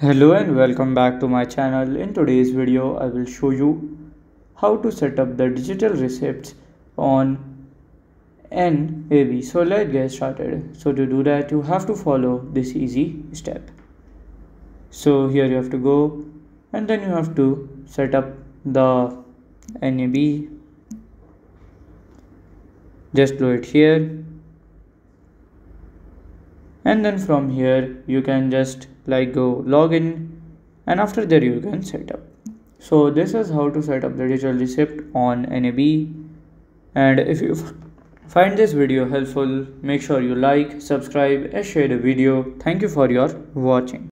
Hello and welcome back to my channel. In today's video I will show you how to set up the digital receipts on NAB. So let's get started. So to do that you have to follow this easy step. So here you have to go and then you have to set up the NAB. Just do it here. And then from here you can just go login, and after that you can set up. So this is how to set up the digital receipt on NAB. And if you find this video helpful, make sure you like, subscribe and share the video. Thank you for your watching.